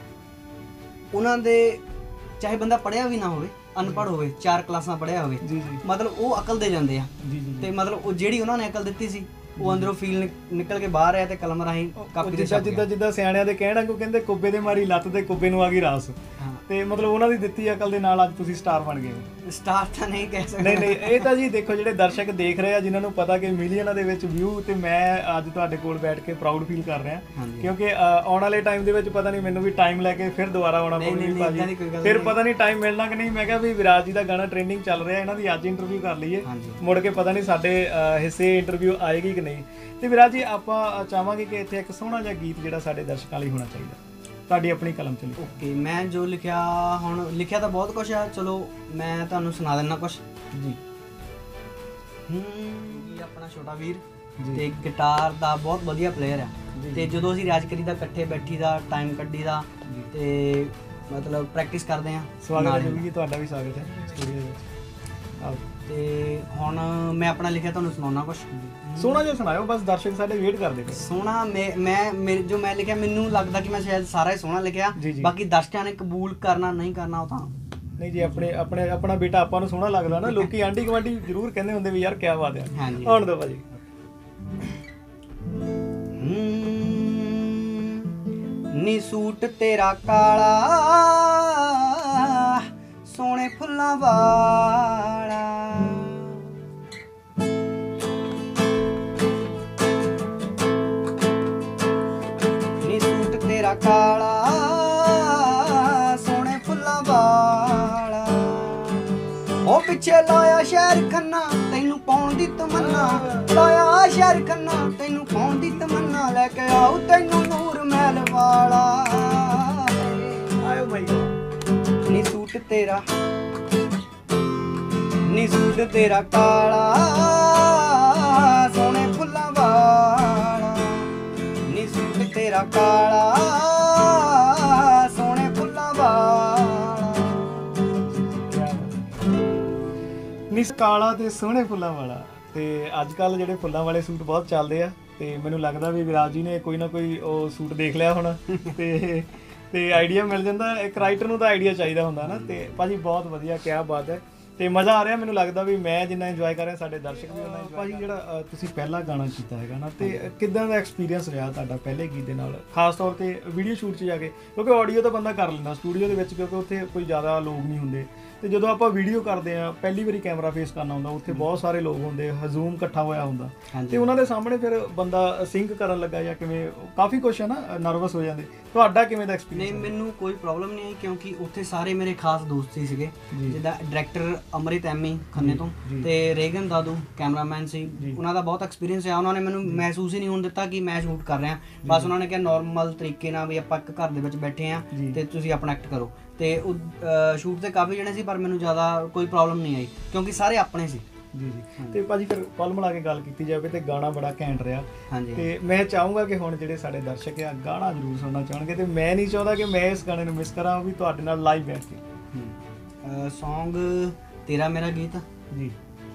ਉਹਨਾਂ ਦੇ, ਚਾਹੇ ਬੰਦਾ ਪੜ੍ਹਿਆ ਵੀ ਨਾ ਹੋਵੇ, ਅਨਪੜ੍ਹ ਹੋਵੇ, 4 ਕਲਾਸਾਂ ਪੜ੍ਹਿਆ ਹੋਵੇ, ਮਤਲਬ ਉਹ ਅਕਲ ਦੇ ਜਾਂਦੇ ਆ। ਤੇ ਮਤਲਬ ਉਹ ਜਿਹੜੀ ਉਹਨਾਂ ਨੇ ਅਕਲ ਦਿੱਤੀ ਸੀ, ਉਹ ਅੰਦਰੋਂ ਫੀਲ ਨਿਕਲ ਕੇ ਬਾਹਰ ਆਇਆ, ਤੇ ਕਲਮ ਰਾਹੀਂ ਕਾਪੀ ਤੇ ਛਪ ਗਿਆ। ਜਿੱਦਾਂ ਸਿਆਣਿਆਂ ਦੇ ਕਹਿਣਾ ਕੋ ਕਹਿੰਦੇ, ਕੁੱਬੇ ਦੇ ਮਾਰੀ ਲੱਤ ਤੇ ਕੁੱਬੇ ਨੂੰ ਆ ਗਈ ਰਾਸ। ਤੇ ਮਤਲਬ ਉਹਨਾਂ ਦੀ ਦਿੱਤੀ ਅਕਲ ਦੇ ਨਾਲ ਅੱਜ ਤੁਸੀਂ ਸਟਾਰ ਬਣ ਗਏ ਹੋ। ਸਟਾਰ ਤਾਂ ਨਹੀਂ ਕਹਿ ਸਕਦੇ। ਨਹੀਂ, ਇਹ ਤਾਂ ਜੀ ਦੇਖੋ, ਜਿਹੜੇ ਦਰਸ਼ਕ ਦੇਖ ਰਹੇ ਆ, ਜਿਨ੍ਹਾਂ ਨੂੰ ਪਤਾ ਕਿ ਮਿਲੀਅਨਾਂ ਦੇ ਵਿੱਚ ਵਿਊ, ਤੇ ਮੈਂ ਅੱਜ ਤੁਹਾਡੇ ਕੋਲ ਬੈਠ ਕੇ ਪ੍ਰਾਊਡ ਫੀਲ ਕਰ ਰਿਹਾ, ਕਿਉਂਕਿ ਆਉਣ ਵਾਲੇ ਟਾਈਮ ਦੇ ਵਿੱਚ ਪਤਾ ਨਹੀਂ, ਮੈਨੂੰ ਵੀ ਟਾਈਮ ਲੈ ਕੇ ਫਿਰ ਦੁਬਾਰਾ ਆਉਣਾ ਪਊਗਾ ਭਾਜੀ, ਫਿਰ ਪਤਾ ਨਹੀਂ ਟਾਈਮ ਮਿਲਣਾ ਕਿ ਨਹੀਂ। ਮੈਂ ਕਿਹਾ ਵੀ ਵਿਰਾਜ ਜੀ ਦਾ ਗਾਣਾ ਟ੍ਰੈਂਡਿੰਗ ਚੱਲ ਰਿਹਾ, ਇਹਨਾਂ ਦੀ ਅੱਜ ਇੰਟਰਵਿਊ ਕਰ ਲਈਏ, ਮੁੜ ਕੇ ਪਤਾ ਨਹੀਂ ਸਾਡੇ ਹਿੱਸੇ ਇੰਟਰਵਿਊ ਆਏਗੀ ਕਿ ਨਹੀਂ। ਤੇ ਵਿਰਾਜ ਜੀ, ਆਪਾਂ ਚਾਹਾਂਗੇ ਕਿ ਇੱਥੇ ਇੱਕ ਸੋਹਣਾ ਜਿਹਾ ਗੀਤ ਜਿਹੜਾ ਸਾਡੇ ਦਰਸ਼ਕਾਂ ਲਈ ਹੋਣਾ ਚਾਹੀਦਾ, ਤੁਹਾਡੀ ਆਪਣੀ ਕਲਮ 'ਚ ਲਿਖੋ। ਓਕੇ, ਮੈਂ ਜੋ ਲਿਖਿਆ, ਹੁਣ ਲਿਖਿਆ ਤਾਂ ਬਹੁਤ ਕੁਛ ਆ, ਚਲੋ ਮੈਂ ਤੁਹਾਨੂੰ ਸੁਣਾ ਦਿੰਦਾ ਕੁਛ। ਜੀ। ਆਪਣਾ ਛੋਟਾ ਵੀਰ ਤੇ ਗਿਟਾਰ ਦਾ ਬਹੁਤ ਵਧੀਆ ਪਲੇਅਰ ਆ ਤੇ ਜਦੋਂ ਅਸੀਂ ਰਿਆਜ਼ ਕਰੀਦਾ ਇਕੱਠੇ ਬੈਠੀ ਦਾ ਟਾਈਮ ਕੱਢੀ ਦਾ ਤੇ ਮਤਲਬ ਪ੍ਰੈਕਟਿਸ ਕਰਦੇ ਆ। ਸਵਾਗਤ ਹੈ ਜੀ, ਤੁਹਾਡਾ ਵੀ ਸਵਾਗਤ ਹੈ ਸਟੂਡੀਓ ਵਿੱਚ। ਤੇ ਹੁਣ ਮੈਂ ਆਪਣਾ ਲਿਖਿਆ ਤੁਹਾਨੂੰ ਸੁਣਾਉਣਾ ਕੁਛ ਸੋਹਣਾ ਜਿਹਾ ਸੁਣਾਇਓ, ਬਸ ਦਰਸ਼ਕ ਸਾਡੇ ਵੇਟ ਕਰਦੇ ਪਏ। ਸੋਹਣਾ ਮੈਂ ਜੋ ਮੈਂ ਲਿਖਿਆ ਮੈਨੂੰ ਲੱਗਦਾ ਕਿ ਮੈਂ ਸ਼ਾਇਦ ਸਾਰਾ ਹੀ ਸੋਹਣਾ ਲਿਖਿਆ, ਬਾਕੀ ਦਰਸ਼ਕਾਂ ਨੇ ਕਬੂਲ ਕਰਨਾ ਨਹੀਂ ਕਰਨਾ ਉਹ ਤਾਂ ਨਹੀਂ ਜੀ। ਆਪਣਾ ਬੇਟਾ ਆਪਾਂ ਨੂੰ ਸੋਹਣਾ ਲੱਗਦਾ ਨਾ, ਲੋਕੀ ਆਂਢੀ ਗੁਆਂਢੀ ਜ਼ਰੂਰ ਕਹਿੰਦੇ ਹੁੰਦੇ ਵੀ ਯਾਰ ਕਿਆ ਬਾਤ ਹੈ। ਆਉਣ ਦਿਓ ਭਾਜੀ। ਨੀ ਸੂਟ ਤੇਰਾ ਕਾਲਾ ਸੋਹਣੇ ਫੁੱਲਾਂ ਵਾਲਾ, ਨੀ ਸੂਟ ਤੇਰਾ ਕਾਲਾ ਸੋਹਣੇ ਫੁੱਲਾਂ ਵਾਲਾ, ਉਹ ਪਿੱਛੇ ਲਾਇਆ ਸ਼ਹਿਰ ਖੰਨਾ ਤੈਨੂੰ ਪਾਉਣ ਦੀ ਤਮੰਨਾ, ਲਾਇਆ ਸ਼ਹਿਰ ਖੰਨਾ ਤੈਨੂੰ ਪਾਉਣ ਦੀ ਤਮੰਨਾ, ਲੈ ਕੇ ਆਉ ਤੈਨੂੰ ਨੂਰ ਮਹਿਲ ਵਾਲਾ। ਆਇਓ ਭਾਈ। ਨੀ ਸੂਟ ਤੇਰਾ ਨੀ ਸੂਟ ਤੇਰਾ ਕਾਲਾ ਸੋਹਣੇ ਫੁੱਲਾਂ ਵਾਲਾ, ਨੀ ਸੂਟ ਤੇਰਾ ਕਾਲਾ ਸੋਹਣੇ ਫੁੱਲਾਂ ਵਾਲਾ, ਨੀ ਕਾਲਾ ਤੇ ਸੋਹਣੇ ਫੁੱਲਾਂ ਵਾਲਾ। ਤੇ ਅੱਜ ਕੱਲ ਜਿਹੜੇ ਫੁੱਲਾਂ ਵਾਲੇ ਸੂਟ ਬਹੁਤ ਚੱਲਦੇ ਆ ਤੇ ਮੈਨੂੰ ਲੱਗਦਾ ਵੀ ਵਿਰਾਜ ਜੀ ਨੇ ਕੋਈ ਨਾ ਕੋਈ ਉਹ ਸੂਟ ਦੇਖ ਲਿਆ ਹੁਣ ਤੇ ਆਈਡੀਆ ਮਿਲ ਜਾਂਦਾ। ਇੱਕ ਰਾਈਟਰ ਨੂੰ ਤਾਂ ਆਈਡੀਆ ਚਾਹੀਦਾ ਹੁੰਦਾ ਨਾ। ਤੇ ਭਾਜੀ ਬਹੁਤ ਵਧੀਆ, ਕਿਆ ਬਾਤ ਹੈ। ਤੇ ਮਜ਼ਾ ਆ ਰਿਹਾ, ਮੈਨੂੰ ਲੱਗਦਾ ਵੀ ਮੈਂ ਜਿੰਨਾ ਇੰਜੋਏ ਕਰ ਰਿਹਾ ਸਾਡੇ ਦਰਸ਼ਕ ਵੀ ਉਹਨਾਂ ਇੰਜੋਏ। ਭਾਜੀ ਜਿਹੜਾ ਤੁਸੀਂ ਪਹਿਲਾ ਗਾਣਾ ਕੀਤਾ ਹੈਗਾ ਨਾ, ਤੇ ਕਿੱਦਾਂ ਦਾ ਐਕਸਪੀਰੀਅੰਸ ਰਿਹਾ ਤੁਹਾਡਾ ਪਹਿਲੇ ਗੀਤ ਦੇ ਨਾਲ, ਖਾਸ ਤੌਰ ਤੇ ਵੀਡੀਓ ਸ਼ੂਟ 'ਚ ਜਾ ਕੇ? ਕਿਉਂਕਿ ਆਡੀਓ ਤਾਂ ਬੰਦਾ ਕਰ ਲੈਂਦਾ ਸਟੂਡੀਓ ਦੇ ਵਿੱਚ, ਕਿਉਂਕਿ ਉੱਥੇ ਕੋਈ ਜ਼ਿਆਦਾ ਲੋਕ ਨਹੀਂ ਹੁੰਦੇ। ਤੇ ਜਦੋਂ ਆਪਾਂ ਵੀਡੀਓ ਕਰਦੇ ਆ, ਪਹਿਲੀ ਵਾਰੀ ਕੈਮਰਾ ਫੇਸ ਕਰਨਾ ਹੁੰਦਾ, ਉੱਥੇ ਬਹੁਤ ਸਾਰੇ ਲੋਕ ਹੁੰਦੇ, ਹਜ਼ੂਮ ਇਕੱਠਾ ਹੋਇਆ ਹੁੰਦਾ, ਤੇ ਉਹਨਾਂ ਦੇ ਸਾਹਮਣੇ ਫਿਰ ਬੰਦਾ ਸਿੰਕ ਕਰਨ ਲੱਗਾ ਜਾਂ ਕਿਵੇਂ, ਕਾਫੀ ਕੁਛ ਹੈ ਨਾ, ਨਰਵਸ ਹੋ ਜਾਂਦੇ। ਤੁਹਾਡਾ ਕਿਵੇਂ ਦਾ ਐਕਸਪੀਰੀਅੰਸ? ਨਹੀਂ, ਮੈਨੂੰ ਕੋਈ ਪ੍ਰੋਬਲਮ ਨਹੀਂ ਆਈ ਕਿਉਂਕਿ ਉੱਥੇ ਸਾਰੇ ਮੇਰੇ ਖਾਸ ਦੋਸਤ ਹੀ ਸੀਗੇ, ਜਿੱਦਾਂ ਡਾਇਰੈਕਟਰ ਅਮਰਿਤ ਐਮੀ ਖੰਨੇ ਤੋਂ ਤੇ ਰੇਗਨ ਦਾਦੂ ਕੈਮਰਾਮੈਨ ਸੀ। ਉਹਨਾਂ ਦਾ ਬਹੁਤ ਐਕਸਪੀਰੀਅੰਸ ਆ, ਉਹਨਾਂ ਨੇ ਮੈਨੂੰ ਮਹਿਸੂਸ ਹੀ ਨਹੀਂ ਹੋਣ ਦਿੱਤਾ ਕਿ ਮੈਂ ਸ਼ੂਟ ਕਰ ਰਿਹਾ। ਬਸ ਉਹਨਾਂ ਨੇ ਕਿਹਾ ਨਾਰਮਲ ਤਰੀਕੇ ਨਾਲ ਵੀ ਆਪਾਂ ਇੱਕ ਘਰ ਦੇ ਵਿੱਚ ਬੈਠੇ ਆ ਤੇ ਤੁਸੀਂ ਆਪਣਾ ਐਕਟ ਕਰੋ। ਤੇ ਸ਼ੂਟ ਤੇ ਕਾਫੀ ਜਣੇ ਸੀ ਪਰ ਮੈਨੂੰ ਜ਼ਿਆਦਾ ਕੋਈ ਪ੍ਰੋਬਲਮ ਨਹੀਂ ਆਈ ਕਿਉਂਕਿ ਸਾਰੇ ਆਪਣੇ ਸੀ। ਜੀ। ਤੇ ਭਾਜੀ ਫਿਰ ਕੁੱਲ ਮਿਲਾ ਕੇ ਗੱਲ ਕੀਤੀ ਜਾਵੇ ਤੇ ਗਾਣਾ ਬੜਾ ਘੈਂਟ ਰਿਹਾ। ਹਾਂਜੀ। ਤੇ ਮੈਂ ਚਾਹੂੰਗਾ ਕਿ ਹੁਣ ਜਿਹੜੇ ਸਾਡੇ ਦਰਸ਼ਕ ਆ ਗਾਣਾ ਜ਼ਰੂਰ ਸੁਣਨਾ ਚਾਹਣਗੇ, ਤੇ ਮੈਂ ਨਹੀਂ ਚਾਹੁੰਦਾ ਕਿ ਮੈਂ ਇਸ ਗਾਣੇ ਨੂੰ ਮਿਸ ਕਰਾਂ, ਵੀ ਤੁਹਾਡੇ ਨਾਲ ਲਾਈਵ ਬੈਠ ਕੇ। ਸੌਂਗ ਤੇਰਾ ਮੇਰਾ ਗੀਤ ਜੀ।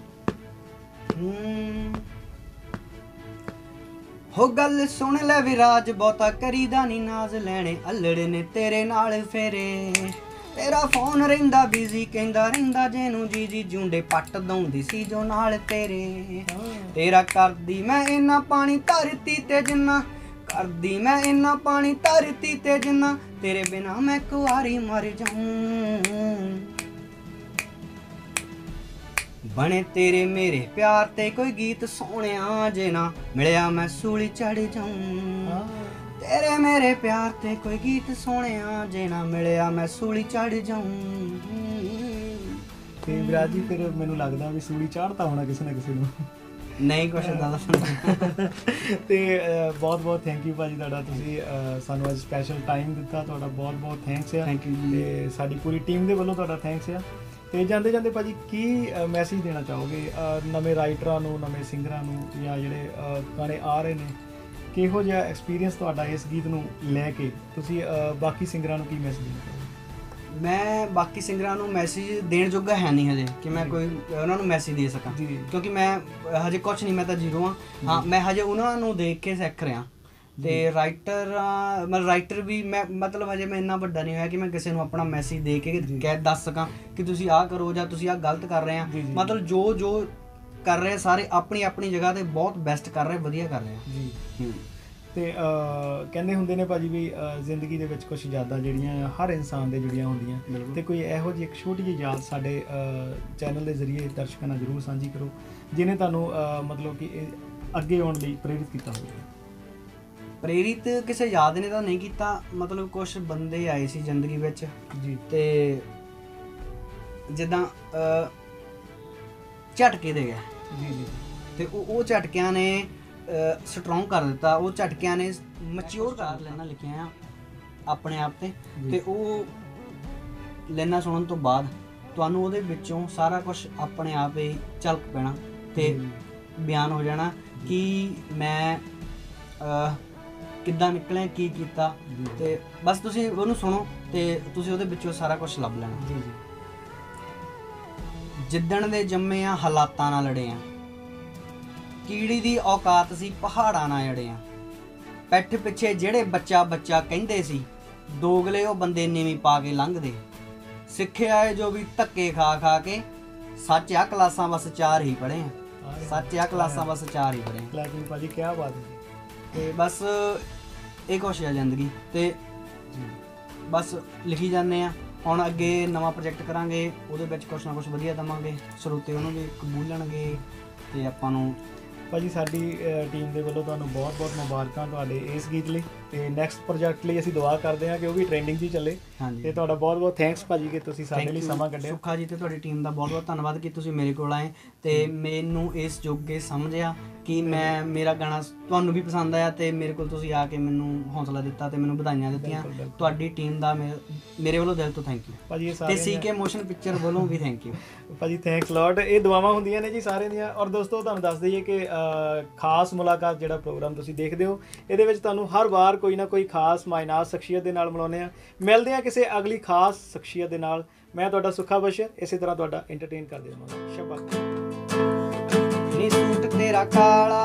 ਹੋ ਗੱਲ ਸੁਣ ਲੈ ਵਿਰਾਜ, ਬਹੁਤਾ ਕਰੀਦਾ ਨੀ ਨਾਜ਼, ਲੈਣੇ ਅਲੜੇ ਨੇ ਤੇਰੇ ਨਾਲ ਫੇਰੇ, ਤੇਰਾ ਫੋਨ ਰਹਿੰਦਾ ਬਿਜ਼ੀ, ਕਹਿੰਦਾ ਰਹਿੰਦਾ ਜਿਹਨੂੰ ਜੀ ਜੀ ਜੂੰਡੇ ਪੱਟ ਦਉਂਦੀ ਸੀ ਜੋ ਨਾਲ ਤੇਰੇ, ਤੇਰਾ ਕਰਦੀ ਮੈਂ ਇੰਨਾ ਪਾਣੀ ਧਰਤੀ ਤੇ ਜਿੰਨਾ, ਕਰਦੀ ਮੈਂ ਇੰਨਾ ਪਾਣੀ ਧਰਤੀ ਤੇ ਜਿੰਨਾ, ਤੇਰੇ ਬਿਨਾ ਮੈਂ ਕੁਆਰੀ ਮਰ ਜਾਊਂ, ਬਣੇ ਤੇਰੇ ਮੇਰੇ ਪਿਆਰ ਤੇ ਕੋਈ ਗੀਤ ਸੋਹਣਿਆ, ਜੇ ਨਾ ਮਿਲਿਆ ਮੈਂ ਸੂਲੀ ਚੜ ਜਾਊਂ, ਤੇਰੇ ਮੇਰੇ ਪਿਆਰ ਤੇ ਕੋਈ ਗੀਤ ਸੋਹਣਿਆ, ਜੇ ਨਾ ਮਿਲਿਆ ਮੈਂ ਸੂਲੀ ਚੜ ਜਾਊਂ। ਤੇ ਵਿਰਾਜ ਜੀ ਫਿਰ ਮੈਨੂੰ ਲੱਗਦਾ ਵੀ ਸੂਲੀ ਚਾੜਤਾ ਹੋਣਾ ਕਿਸੇ ਨਾ ਕਿਸੇ ਨੂੰ। ਨਹੀਂ ਕੁਛ ਏਦਾਂ ਦਾ। ਤੇ ਬਹੁਤ ਬਹੁਤ ਥੈਂਕ ਯੂ ਭਾਜੀ ਤੁਹਾਡਾ, ਤੁਸੀਂ ਸਾਨੂੰ ਅੱਜ ਸਪੈਸ਼ਲ ਟਾਈਮ ਦਿੱਤਾ, ਤੁਹਾਡਾ ਬਹੁਤ ਬਹੁਤ ਥੈਂਕਸ ਆ। Thank you. ਤੇ ਸਾਡੀ ਪੂਰੀ ਟੀਮ ਦੇ ਵੱਲੋਂ ਤੁਹਾਡਾ ਥੈਂਕਸ ਆ। ਤੇ ਜਾਂਦੇ ਜਾਂਦੇ ਭਾਜੀ ਕੀ ਮੈਸੇਜ ਦੇਣਾ ਚਾਹੋਗੇ ਨਵੇਂ ਰਾਈਟਰਾਂ ਨੂੰ, ਨਵੇਂ ਸਿੰਗਰਾਂ ਨੂੰ, ਜਾਂ ਜਿਹੜੇ ਗਾਣੇ ਆ ਰਹੇ ਨੇ? ਕਿਹੋ ਜਿਹਾ ਐਕਸਪੀਰੀਅੰਸ ਤੁਹਾਡਾ ਇਸ ਗੀਤ ਨੂੰ ਲੈ ਕੇ? ਤੁਸੀਂ ਬਾਕੀ ਸਿੰਗਰਾਂ ਨੂੰ ਕੀ ਮੈਸੇਜ ਦੇਣਾ ਚਾਹੋਗੇ? ਮੈਂ ਬਾਕੀ ਸਿੰਗਰਾਂ ਨੂੰ ਮੈਸੇਜ ਦੇਣ ਜੋਗਾ ਹੈ ਨਹੀਂ ਹਜੇ ਕਿ ਮੈਂ ਕੋਈ ਉਹਨਾਂ ਨੂੰ ਮੈਸੇਜ ਦੇ ਸਕਾਂ, ਕਿਉਂਕਿ ਮੈਂ ਹਜੇ ਕੁਛ ਨਹੀਂ, ਮੈਂ ਤਾਂ ਜ਼ੀਰੋ ਹਾਂ। ਹਾਂ, ਮੈਂ ਹਜੇ ਉਹਨਾਂ ਨੂੰ ਦੇਖ ਕੇ ਸਿੱਖ ਰਿਹਾ। ਤੇ ਰਾਈਟਰ ਵੀ ਮੈਂ ਮਤਲਬ ਹਜੇ ਮੈਂ ਇੰਨਾ ਵੱਡਾ ਨਹੀਂ ਹੋਇਆ ਕਿ ਮੈਂ ਕਿਸੇ ਨੂੰ ਆਪਣਾ ਮੈਸੇਜ ਦੇ ਕੇ ਕਹਿ ਦੱਸ ਸਕਾਂ ਕਿ ਤੁਸੀਂ ਆਹ ਕਰੋ ਜਾਂ ਤੁਸੀਂ ਆਹ ਗਲਤ ਕਰ ਰਹੇ ਆ। ਮਤਲਬ ਜੋ ਕਰ ਰਹੇ ਸਾਰੇ ਆਪਣੀ ਆਪਣੀ ਜਗ੍ਹਾ ਤੇ ਬਹੁਤ ਬੈਸਟ ਕਰ ਰਹੇ, ਵਧੀਆ ਕਰ ਰਹੇ ਜੀ। ਤੇ ਕਹਿੰਦੇ ਹੁੰਦੇ ਨੇ ਭਾਜੀ ਵੀ ਜ਼ਿੰਦਗੀ ਦੇ ਵਿੱਚ ਕੁਛ ਯਾਦਾਂ ਜਿਹੜੀਆਂ ਹਰ ਇਨਸਾਨ ਦੇ ਜੁੜੀਆਂ ਹੁੰਦੀਆਂ, ਤੇ ਕੋਈ ਇਹੋ ਜਿਹੀ ਇੱਕ ਛੋਟੀ ਜਿਹੀ ਯਾਦ ਸਾਡੇ ਚੈਨਲ ਦੇ ਜ਼ਰੀਏ ਦਰਸ਼ਕਾਂ ਨਾਲ ਜ਼ਰੂਰ ਸਾਂਝੀ ਕਰੋ, ਜਿਹਨੇ ਤੁਹਾਨੂੰ ਮਤਲਬ ਕਿ ਅੱਗੇ ਆਉਣ ਲਈ ਪ੍ਰੇਰਿਤ ਕੀਤਾ ਹੋਵੇ। ਪ੍ਰੇਰਿਤ ਕਿਸੇ ਯਾਦ ਨੇ ਤਾਂ ਨਹੀਂ ਕੀਤਾ, ਮਤਲਬ ਕੁਛ ਬੰਦੇ ਆਏ ਸੀ ਜ਼ਿੰਦਗੀ ਵਿੱਚ ਜੀ, ਤੇ ਜਿੱਦਾਂ ਝਟਕੇ ਦੇ ਗਏ ਜੀ, ਤੇ ਉਹ ਝਟਕਿਆਂ ਨੇ ਸਟਰੋਂਗ ਕਰ ਦਿੱਤਾ, ਉਹ ਝਟਕਿਆਂ ਨੇ ਮੈਚਿਓਰ ਕਰ ਲੈਣਾ ਲਿਖਿਆ ਆ ਆਪਣੇ ਆਪ ਤੇ ਉਹ ਲੈਣਾ ਸੁਣਨ ਤੋਂ ਬਾਅਦ ਤੁਹਾਨੂੰ ਉਹਦੇ ਵਿੱਚੋਂ ਸਾਰਾ ਕੁਝ ਆਪਣੇ ਆਪ ਹੀ ਝਲਕ ਪੈਣਾ ਤੇ ਬਿਆਨ ਹੋ ਜਾਣਾ ਕਿ ਮੈਂ ਕਿੱਦਾਂ ਨਿਕਲਿਆ, ਕੀ ਕੀਤਾ। ਤੇ ਬਸ ਤੁਸੀਂ ਉਹਨੂੰ ਸੁਣੋ ਤੇ ਤੁਸੀਂ ਉਹਦੇ ਵਿੱਚੋਂ ਸਾਰਾ ਕੁਝ ਲੱਭ ਲੈਣਾ। ਜੀ ਜੀ। ਜਿੱਦਣ ਦੇ ਜੰਮੇ ਆ ਹਾਲਾਤਾਂ ਨਾਲ ਲੜੇ ਆ, ਕੀੜੀ ਦੀ ਔਕਾਤ ਸੀ ਪਹਾੜਾਂ ਨਾਲ ਜੜੇ ਆ, ਪਿੱਠ ਪਿੱਛੇ ਜਿਹੜੇ ਬੱਚਾ ਬੱਚਾ ਕਹਿੰਦੇ ਸੀ, ਦੋਗਲੇ ਉਹ ਬੰਦੇ ਨੀਵੀਂ ਪਾ ਕੇ ਲੰਘਦੇ। ਸਿੱਖਿਆ ਏ ਜੋ ਵੀ ਧੱਕੇ ਖਾ ਖਾ ਕੇ, ਸੱਚ ਆ ਕਲਾਸਾਂ ਬਸ 4 ਹੀ ਪੜ੍ਹੇ ਆ, ਸੱਚ ਆ ਕਲਾਸਾਂ ਬਸ 4 ਹੀ ਪੜ੍ਹੇ ਆ। ਲੈਕਿਨ ਭਾਜੀ ਕੀ ਬਾਤ ਹੈ। ਤੇ ਬਸ ਇਹ ਕੁਛ ਆ ਜ਼ਿੰਦਗੀ। ਤੇ ਬਸ ਲਿਖੀ ਜਾਂਦੇ ਆ। ਹੁਣ ਅੱਗੇ ਨਵਾਂ ਪ੍ਰੋਜੈਕਟ ਕਰਾਂਗੇ, ਉਹਦੇ ਵਿੱਚ ਕੁਛ ਨਾ ਕੁਛ ਵਧੀਆ ਦੇਵਾਂਗੇ, ਸਰੋਤੇ ਉਹਨੂੰ ਵੀ ਕਬੂਲਣਗੇ। ਤੇ ਆਪਾਂ ਨੂੰ ਭਾਜੀ ਸਾਡੀ ਟੀਮ ਦੇ ਵੱਲੋਂ ਤੁਹਾਨੂੰ ਬਹੁਤ ਬਹੁਤ ਮੁਬਾਰਕਾਂ ਤੁਹਾਡੇ ਇਸ ਗੀਤ ਲਈ, ਤੇ ਨੈਕਸਟ ਪ੍ਰੋਜੈਕਟ ਲਈ ਅਸੀਂ ਦੁਆ ਕਰਦੇ ਹਾਂ ਕਿ ਉਹ ਵੀ ਟ੍ਰੈਂਡਿੰਗ 'ਚ ਹੀ ਚੱਲੇ। ਤੇ ਤੁਹਾਡਾ ਬਹੁਤ ਬਹੁਤ ਥੈਂਕਸ ਭਾਜੀ ਕਿ ਤੁਸੀਂ ਸਾਡੇ ਲਈ ਸਮਾਂ ਕੱਢਿਆ। ਸੁੱਖਾ ਜੀ ਤੇ ਤੁਹਾਡੀ ਟੀਮ ਦਾ ਬਹੁਤ ਬਹੁਤ ਧੰਨਵਾਦ ਕਿ ਤੁਸੀਂ ਮੇਰੇ ਕੋਲ ਆਏ ਤੇ ਮੈਨੂੰ ਇਸ ਜੋਗੇ ਸਮਝਿਆ ਕਿ ਮੈਂ ਮੇਰਾ ਗਾਣਾ ਤੁਹਾਨੂੰ ਵੀ ਪਸੰਦ ਆਇਆ, ਤੇ ਮੇਰੇ ਕੋਲ ਤੁਸੀਂ ਆ ਕੇ ਮੈਨੂੰ ਹੌਸਲਾ ਦਿੱਤਾ ਤੇ ਮੈਨੂੰ ਵਧਾਈਆਂ ਦਿੱਤੀਆਂ। ਤੁਹਾਡੀ ਟੀਮ ਦਾ ਮੇਰੇ ਵੱਲੋਂ ਦਿਲ ਤੋਂ ਥੈਂਕ ਯੂ ਭਾਜੀ। ਤੇ ਸੀਕੇ ਮੋਸ਼ਨ ਪਿਕਚਰ ਵੱਲੋਂ ਵੀ ਥੈਂਕ ਯੂ ਭਾਜੀ। Thanks lot. ਇਹ ਦੁਆਵਾਂ ਹੁੰਦੀਆਂ ਨੇ ਜੀ ਸਾਰਿਆਂ ਦੀਆਂ। ਔਰ ਦੋਸਤੋ ਤੁਹਾਨੂੰ ਦੱਸ ਦਈਏ ਕਿ ਖਾਸ ਮੁਲਾਕਾਤ ਜਿਹੜਾ ਪ੍ਰੋਗਰਾਮ ਤੁਸੀਂ ਦੇਖਦੇ ਹੋ, ਇਹਦੇ ਵਿੱਚ ਤੁਹਾਨੂੰ ਹਰ ਵਾਰ ਕੋਈ ਨਾ ਕੋਈ ਖਾਸ ਮਾਇਨਾਤ ਸ਼ਖਸੀਅਤ ਦੇ ਨਾਲ ਮਿਲਾਉਂਦੇ ਆ। ਮਿਲਦੇ ਆ ਕਿਸੇ ਅਗਲੀ ਖਾਸ ਸ਼ਖਸੀਅਤ ਦੇ ਨਾਲ। ਮੈਂ ਤੁਹਾਡਾ ਸੁੱਖਾ ਬਸ਼ਰ ਇਸੇ ਤਰ੍ਹਾਂ ਤੁਹਾਡਾ ਐਂਟਰਟੇਨ ਕਰਦੇ ਰਹਾਂਗਾ। ਸ਼ਾਬਾਸ਼। ਨੀ ਸੂਟ ਤੇਰਾ ਕਾਲਾ,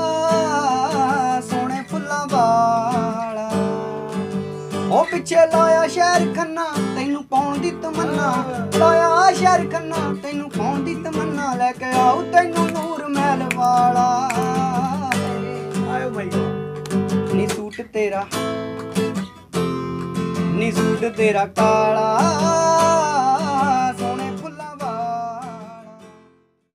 ਸੋਹਣੇ ਫੁੱਲਾਂ ਵਾਲਾ, ਉਹ ਪਿੱਛੇ ਲਾਇਆ ਸ਼ਹਿਰ ਖੰਨਾ, ਤੈਨੂੰ ਪਾਉਣ ਦੀ ਤਮੰਨਾ, ਲਾਇਆ ਸ਼ਹਿਰ ਖੰਨਾ, ਤੈਨੂੰ ਪਾਉਣ ਦੀ ਤਮੰਨਾ, ਲੈ ਕੇ ਆਉ ਤੈਨੂੰ ਨੂਰ ਮਹਿਲ ਵਾਲਾ। ਆਇਓ ਮਾਈ ਗॉड। ਨੀ ਸੂਟ ਤੇਰਾ ਕਾਲਾ,